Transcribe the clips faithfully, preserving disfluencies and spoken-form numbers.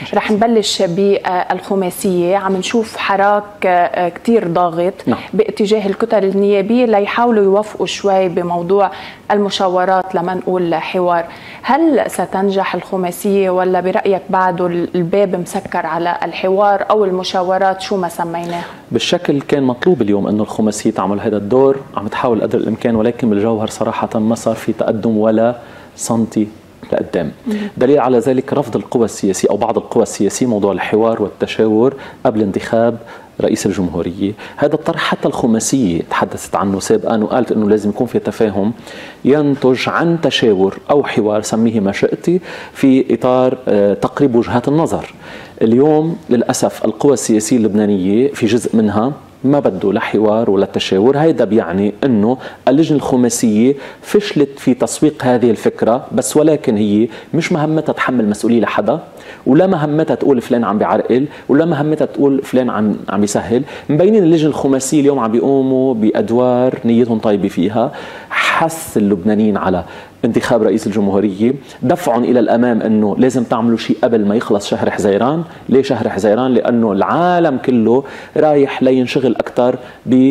رح نبلش بالخماسية. عم نشوف حراك كتير ضاغط نعم. باتجاه الكتل النيابية ليحاولوا يوفقوا شوي بموضوع المشاورات لما نقول حوار. هل ستنجح الخماسية ولا برأيك بعده الباب مسكر على الحوار أو المشاورات شو ما سميناه؟ بالشكل كان مطلوب اليوم أنه الخماسية تعمل هذا الدور، عم تحاول قدر الإمكان، ولكن بالجوهر صراحة ما صار في تقدم ولا سنتي لقدام. دليل على ذلك رفض القوى السياسية أو بعض القوى السياسية موضوع الحوار والتشاور قبل انتخاب رئيس الجمهورية. هذا الطرح حتى الخماسية تحدثت عنه سابقا وقالت أنه لازم يكون في تفاهم ينتج عن تشاور أو حوار، سميه ما شئتي، في إطار تقريب وجهات النظر. اليوم للأسف القوى السياسية اللبنانية في جزء منها ما بده لا حوار ولا تشاور. هيدا بيعني انه اللجنه الخماسيه فشلت في تسويق هذه الفكره، بس ولكن هي مش مهمتها تحمل مسؤوليه لحدا، ولا مهمتها تقول فلان عم بيعرقل، ولا مهمتها تقول فلان عم عم يسهل. مبينين اللجنه الخماسيه اليوم عم بيقوموا بادوار نيتهم طيبه فيها، حث اللبنانيين على انتخاب رئيس الجمهورية، دفعهم إلى الأمام أنه لازم تعملوا شيء قبل ما يخلص شهر حزيران. ليه شهر حزيران؟ لأنه العالم كله رايح لينشغل أكثر ب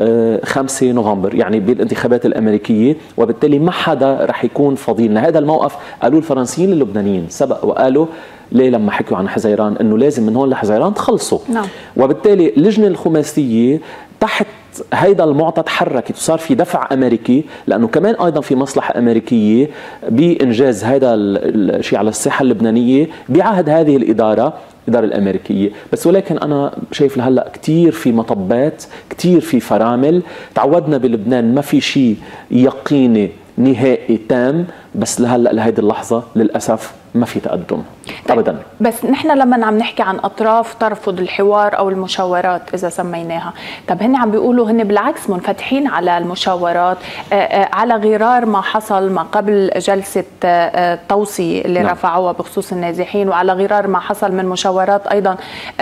خمسة نوفمبر، يعني بالانتخابات الأمريكية، وبالتالي ما حدا رح يكون فضيلنا. هذا الموقف قالوا الفرنسيين للبنانيين سبق وقالوا ليه لما حكوا عن حزيران أنه لازم من هون لحزيران تخلصوا نعم. وبالتالي اللجنة الخماسية تحت هيدا المعطى تحركت وصار في دفع أمريكي، لأنه كمان أيضا في مصلحة أمريكية بإنجاز هذا الشيء على الساحة اللبنانية بعهد هذه الإدارة الإدارة الأمريكية. بس ولكن أنا شايف لهلأ كتير في مطبات، كتير في فرامل. تعودنا بلبنان ما في شيء يقيني نهائي تام، بس لهلأ لهيدي اللحظة للأسف ما في تقدم ابدا. بس نحن لما عم نحكي عن اطراف ترفض الحوار او المشاورات اذا سميناها، طب هن عم بيقولوا هن بالعكس منفتحين على المشاورات على غرار ما حصل ما قبل جلسه التوصيه اللي نعم. رفعوها بخصوص النازحين، وعلى غرار ما حصل من مشاورات ايضا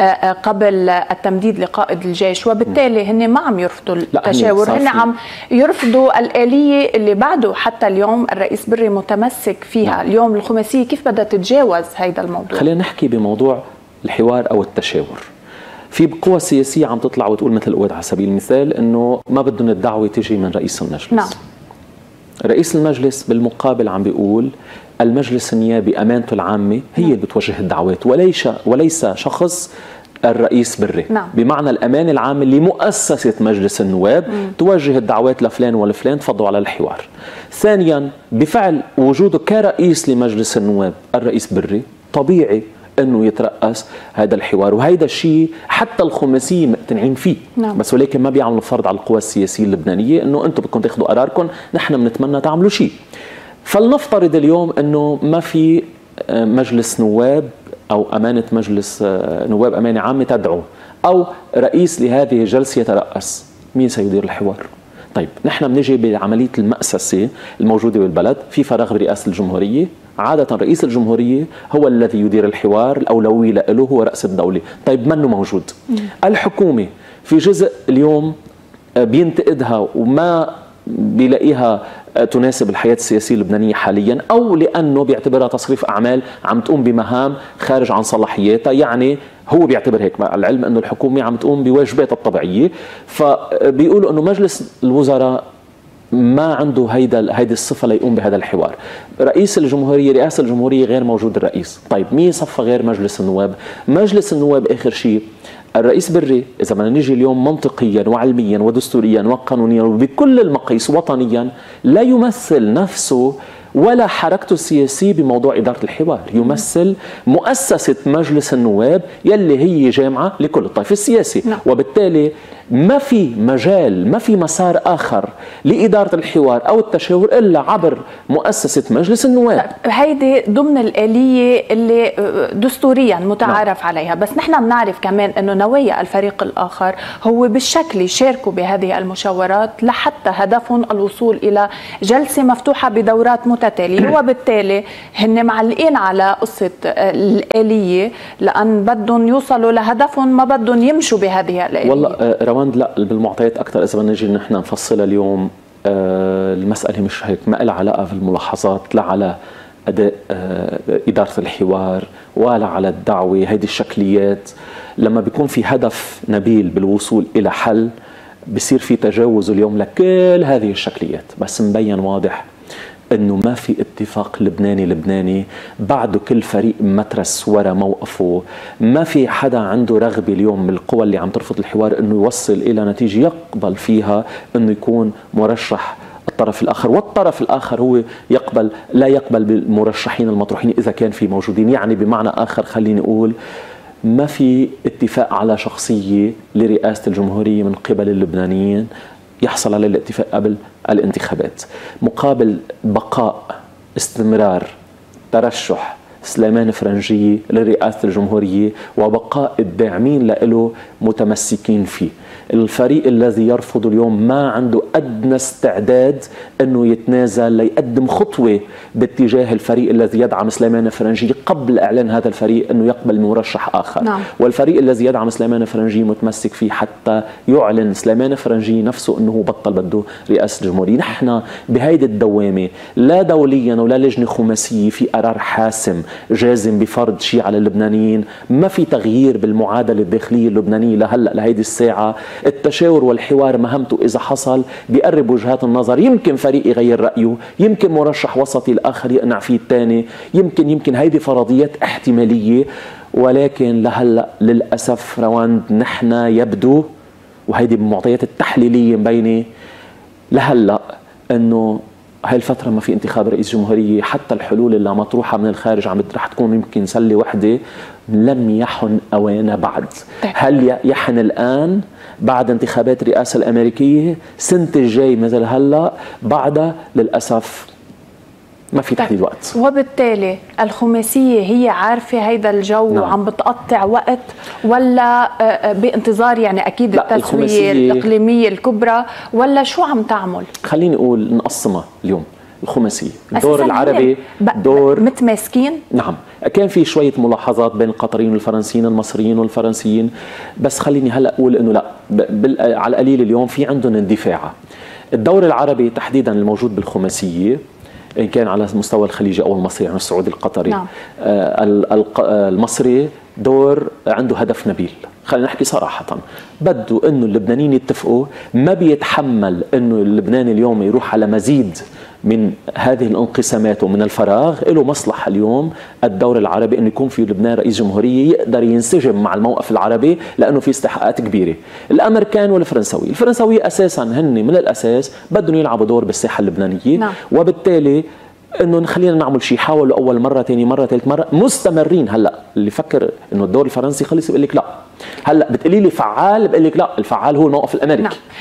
قبل التمديد لقائد الجيش، وبالتالي هن ما عم يرفضوا التشاور، هن عم يرفضوا الآلية اللي بعده حتى اليوم الرئيس بري متمسك فيها. نعم. اليوم الخماسية كيف بدها تتجاوز هيدا الموضوع؟ خلينا نحكي بموضوع الحوار أو التشاور. في قوى سياسية عم تطلع وتقول مثل قوات على سبيل المثال إنه ما بدهم الدعوة تيجي من رئيس المجلس. نعم. رئيس المجلس بالمقابل عم بيقول المجلس النيابي أمانته العامة هي اللي بتوجه الدعوات وليس وليس شخص الرئيس بري. نعم. بمعنى الأمانة العامة لمؤسسة مجلس النواب مم. توجه الدعوات لفلان ولفلان تفضلوا على الحوار. ثانيا بفعل وجوده كرئيس لمجلس النواب الرئيس بري طبيعي انه يترأس هذا الحوار، وهيدا الشيء حتى الخماسية مقتنعين فيه. نعم. بس ولكن ما بيعملوا فرض على القوى السياسية اللبنانية انه انتم بدكم تاخذوا قراركم، نحن بنتمنى تعملوا شيء. فلنفترض اليوم انه ما في مجلس نواب أو أمانة مجلس نواب أمانة عامة تدعو أو رئيس لهذه الجلسة يترأس، مين سيدير الحوار؟ طيب نحن بنجي بعملية المأسسة الموجودة بالبلد، في فراغ برئاسة الجمهورية، عادة رئيس الجمهورية هو الذي يدير الحوار، الأولوية له هو رأس الدولة. طيب منه موجود؟ مم. الحكومة في جزء اليوم بينتقدها وما بيلاقيها تناسب الحياة السياسية اللبنانية حاليا، أو لأنه بيعتبرها تصريف أعمال عم تقوم بمهام خارج عن صلاحياتها. يعني هو بيعتبر هيك، مع العلم أنه الحكومة عم تقوم بواجباتها الطبيعية. فبيقولوا أنه مجلس الوزراء ما عنده هيدا هيدي الصفة ليقوم بهذا الحوار. رئيس الجمهورية رئاسة الجمهورية غير موجود الرئيس. طيب مين صفة غير مجلس النواب؟ مجلس النواب آخر شيء الرئيس بري إذا بدنا نيجي اليوم منطقيا وعلميا ودستوريا وقانونيا وبكل المقاييس وطنيا لا يمثل نفسه ولا حركته السياسية بموضوع إدارة الحوار، يمثل مؤسسة مجلس النواب يلي هي جامعة لكل الطيف السياسي. نعم. وبالتالي ما في مجال، ما في مسار آخر لإدارة الحوار أو التشاور إلا عبر مؤسسة مجلس النواب. هيدي ضمن الآلية اللي دستوريا متعارف نعم. عليها، بس نحن بنعرف كمان أنه نوايا الفريق الآخر هو بالشكل يشاركوا بهذه المشاورات لحتى هدفهم الوصول إلى جلسة مفتوحة بدورات متتالية، وبالتالي هن معلقين على قصة الآلية لأن بدهم يوصلوا لهدفهم، ما بدهم يمشوا بهذه الآلية. والله روند لا بالمعطيات أكثر إذا بدنا نجي نحن نفصلها اليوم. آه المسألة مش هيك، ما لها علاقة في الملاحظات لا على اداء اداره الحوار ولا على الدعوه. هيدي الشكليات لما بيكون في هدف نبيل بالوصول الى حل بصير في تجاوز اليوم لكل هذه الشكليات، بس مبين واضح انه ما في اتفاق لبناني لبناني، بعده كل فريق مترس ورا موقفه، ما في حدا عنده رغبه اليوم من القوى اللي عم ترفض الحوار انه يوصل الى نتيجه يقبل فيها انه يكون مرشح الطرف الاخر، والطرف الاخر هو يقبل لا يقبل بالمرشحين المطروحين اذا كان في موجودين. يعني بمعنى اخر خليني اقول ما في اتفاق على شخصيه لرئاسه الجمهوريه من قبل اللبنانيين يحصل على الاتفاق قبل الانتخابات، مقابل بقاء استمرار ترشح سليمان فرنجية لرئاسة الجمهورية وبقاء الداعمين له متمسكين فيه. الفريق الذي يرفض اليوم ما عنده أدنى استعداد أنه يتنازل ليقدم خطوة باتجاه الفريق الذي يدعم سليمان فرنجية قبل إعلان هذا الفريق أنه يقبل مرشح آخر. نعم. والفريق الذي يدعم سليمان فرنجية متمسك فيه حتى يعلن سليمان فرنجية نفسه أنه بطل بده رئاسة الجمهورية. نحن بهيدي الدوامة لا دوليا ولا لجنة خماسية في قرار حاسم جازم بفرض شيء على اللبنانيين، ما في تغيير بالمعادلة الداخلية اللبنانية لهلأ لهيدي الساعة. التشاور والحوار مهمته إذا حصل بيقرب وجهات النظر، يمكن فريق يغير رأيه، يمكن مرشح وسطي الآخر يقنع فيه الثاني، يمكن يمكن هيدي فرضيات احتمالية. ولكن لهلأ للأسف رواند نحن يبدو، وهيدي بالمعطيات التحليلية مبينة لهلأ أنه هاي الفترة ما في انتخاب رئيس جمهورية، حتى الحلول اللي مطروحة من الخارج عم رح تكون يمكن سلة وحدة، لم يحن أوانها بعد. هل يحن الآن بعد انتخابات الرئاسة الأمريكية؟ سنة الجاي مثل هلأ بعدها للأسف ما في تحديد وقت. وبالتالي الخماسية هي عارفة هيدا الجو. نعم. وعم بتقطع وقت ولا بانتظار يعني أكيد التسوية الإقليمية الكبرى، ولا شو عم تعمل؟ خليني أقول نقسمها اليوم. الخماسية الدور العربي دور متماسكين. نعم، كان في شوية ملاحظات بين القطريين والفرنسيين، المصريين والفرنسيين، بس خليني هلأ أقول إنه لا، على القليل اليوم في عندهم اندفاع. الدور العربي تحديدا الموجود بالخماسية إن كان على مستوى الخليجي أو المصري، يعني السعودي القطري. نعم. آه المصري دور عنده هدف نبيل. خلينا نحكي صراحة، بده إنه اللبنانيين يتفقوا، ما بيتحمل إنه اللبناني اليوم يروح على مزيد من هذه الانقسامات ومن الفراغ. له مصلحة اليوم الدور العربي أنه يكون في لبنان رئيس جمهورية يقدر ينسجم مع الموقف العربي، لأنه في استحقاقات كبيرة. الأمريكان والفرنسوي، الفرنسوي أساسا هن من الأساس بدهم يلعبوا دور بالساحة اللبنانية. نعم. وبالتالي انه خلينا نعمل شيء، حاولوا اول مره، ثاني مره، ثالث مره، مستمرين. هلا اللي فكر انه الدور الفرنسي خلص بيقول لك لا، هلا بتقولي لي فعال، بقول لك لا، الفعال هو الموقف الامريكي. نعم.